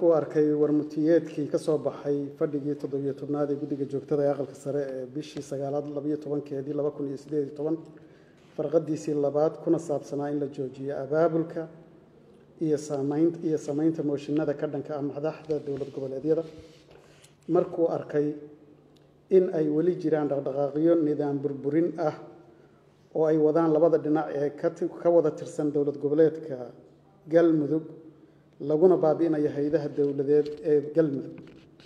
markuu arkay warmutiyeedkii ka soo baxay fadhigii 17aad ee guddiga joogtada ee aqalka sare ee bishii 9aad 12keedii 2018 farqadiisii labaad kuna saabsanaa in la joojiyo abaabulka iyo samaynta mooshinada ka dhanka ah madaxda dowlad goboleedyada markuu arkay in ay weli jiraan dhaqdhaqaaqyo nidaam burburin ah oo ay wadaan labada dhinac ee ka wada tirsan dowlad goboleedka galmudug laguna baabi'inayo hay'adaha dowladeed ee galmudug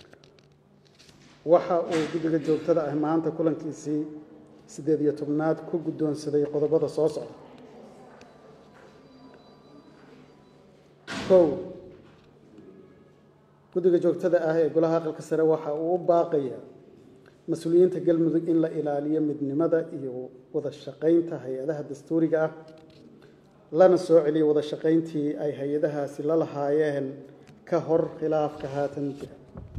waxa uu guddiga joogtada ah maanta kulankiisii 18aad ku guddoonsaday qodobada soo socda guddiga joogtada ah ee golaha aqalka sare waxa uu u baaqayaa mas-uuliyiinta galmudug in la ilaaliyo midnimada iyo wada shaqaynta hay-adaha dastuuriga ah lana soo celiyo wada shaqayntii ay hay-adahaasi la lahaayeen ka hor khilaafka haatan jira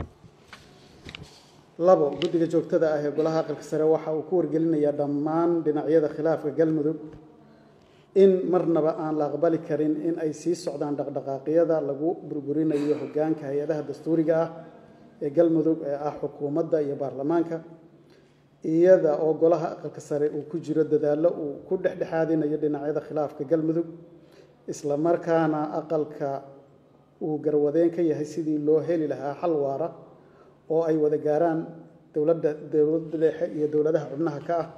guddiga joogtada ah ee golaha aqalka sare waxa uu ku wargelinayaa dhammaan dhinacyada khilaafka galmudug in marnaba aan la aqbali karin in ay sii socdaan dhaqdhaqaaqyada lagu burburinayo hoggaanka hay-adaha dastuuriga ah ee galmudug ee ah xukuumadda iyo baarlamaanka iyada oo golaha aqalka sare uu ku jiro dadaallo uu ku dhexdhexaadinayo dhinacyada khilaafka galmudug isla markaana aqalka uu garwadeen ka yahay sidii loo heli lahaa xal waara oo ay wada gaaraan dowladda dhexe iyo dowladaha xubnaha ka ah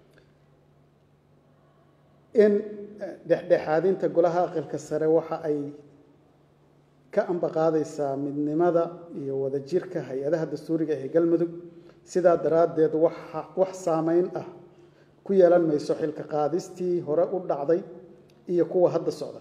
in dhexdhexaadinta golaha aqalka sare waxa ay ka ambaqaadaysaa midnimada iyo wadajirka hay-adaha dastuuriga ee galmudug sidaa daraaddeed wax saameyn ah ku yeelan mayso xilka qaadistii hore u dhacday iyo kuwa hadda socda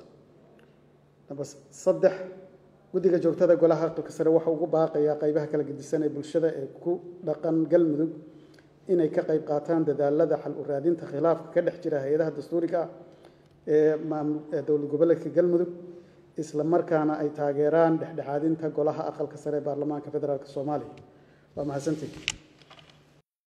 guddiga joogtada golaha aqalka sare waxa ugu baaqayaa qaybaha kala gedisan ee bulshada ee ku dhaqan galmudug inay ka qayb qaataan dadaalada xal u raadinta khilaafka ka dhex jira hay-adaha dastuuriga ah ee dowlad goboleedka galmudug isla markaana ay taageeraan dhexdhexaadinta golaha aqalka sare ee baarlamaanka federaalk Soomaaliya waa mahadsantihiin